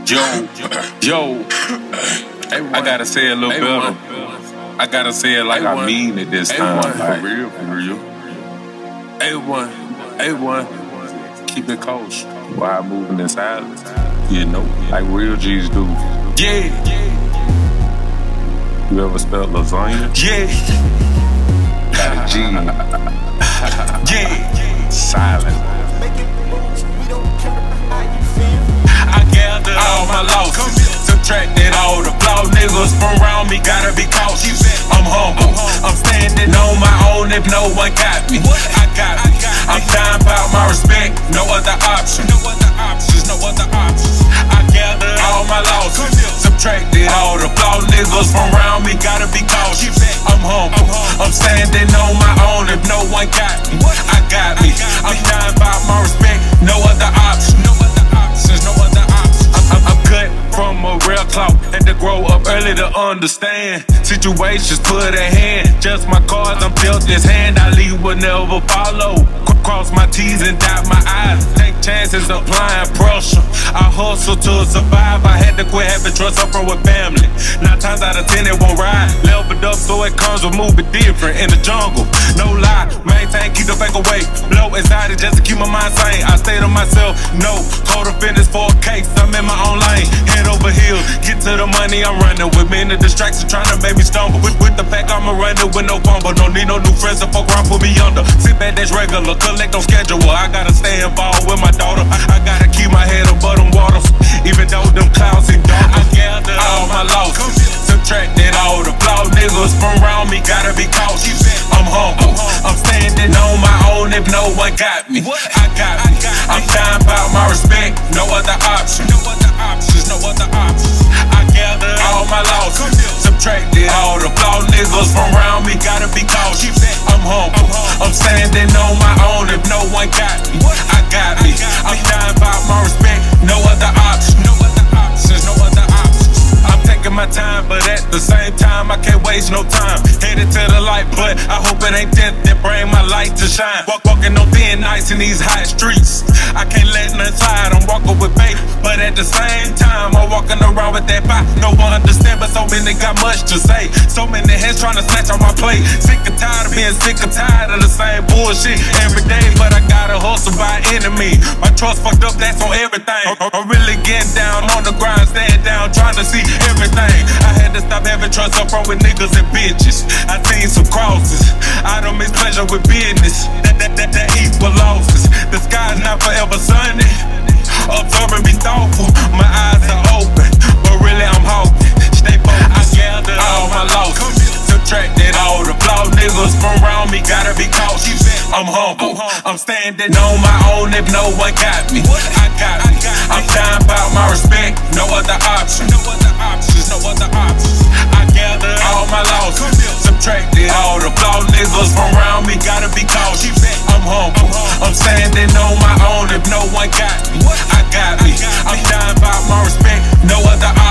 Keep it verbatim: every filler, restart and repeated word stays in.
Yo, yo, I gotta say it a little better. I gotta say it like I mean it this time. For real, for real. A one, A one, keep it kosher while moving in silence. You know, like real G's do. Yeah. You ever spelled lasagna? Yeah. Got a G. Yeah. Silent. I gathered all my losses, subtracted all the flaw. Niggas from around me gotta be cautious. I'm humble, I'm standing on my own if no one got me. I got me, I'm dying about my respect, no other option. No other options, no other options. I gathered all my losses, subtracted all the flaw. Niggas from around me gotta be cautious. I'm humble, I'm standing on my own if no one got me. I got me, I'm dying about my respect, no other option. No other options, no other options. I'm, I'm cut from a real clout, had to grow up early to understand situations put at hand. Just my cards, I'm dealt this hand. I leave will never follow. Cross my T's and dot my I's. Take chances, applying pressure. I hustle to survive. I had to quit having trust up from with family. Nine times out of ten it won't ride. Leveled up so it comes with moving different in the jungle. No lie, maintain, keep the fake away. Blow inside it just to keep my mind sane. I stay to myself, no code of fitness for a case. I'm in my own lane, head over heels. Get to the money, I'm running with many distractions trying to make me stumble. With, with the pack, I'm running with no fumble. Don't need no new friends to fuck around, put me under. Sit back, that's regular. Collect on schedule. I gotta stay involved with my daughter. I, I gotta keep my head above them waters, even though them clouds seem dark. I gathered all my losses, subtracted all the flaw. Niggas from around me gotta be cautious. I'm humble, I'm standing on my own if no one got me. I got me, I'm dying about my respect, no other option. No other options, no other options. I gathered all my losses, subtracted all the flaw. Niggas from around me gotta be cautious. I'm humble, I'm standing on my own if no one got me. I got me, I'm dying about my respect, no other option. No other options, no other options. I'm taking my time, but at the same time I can't waste no time. Headed to the light, but I hope it ain't death that bring my light to shine. Walk, walking on thin ice in these hot streets. I can't let nothing slide, I'm walking with faith, but at the same time I'm walking around with that fight. No one understand, but so many got much to say. So many hands trying to snatch on my plate. Sick and tired of being sick and tired of the same bullshit every day, but I gotta hustle by enemy. My trust fucked up, that's on everything. I'm really getting down on the grind, stand down, trying to see everything. I had to stop having trust up front with niggas and bitches. I seen some crosses, I don't mix pleasure with business. That, that, that, that equal losses. The sky's not forever sunny. Observing, be thoughtful, my eyes are open, but really I'm hoping. Stay focused. I gathered all my losses, subtracted all the flaw. Niggas from around me gotta be cautious. I'm humble, I'm standing on my own if no one got me. I got me, I'm dying about my respect, no other option. No other options, no other options. I gathered all my losses, subtracted all the flaw. Niggas from around me gotta be cautious. I'm humble, I'm standing on my own if no one got me. I got me, I'm dying about my respect, no other options.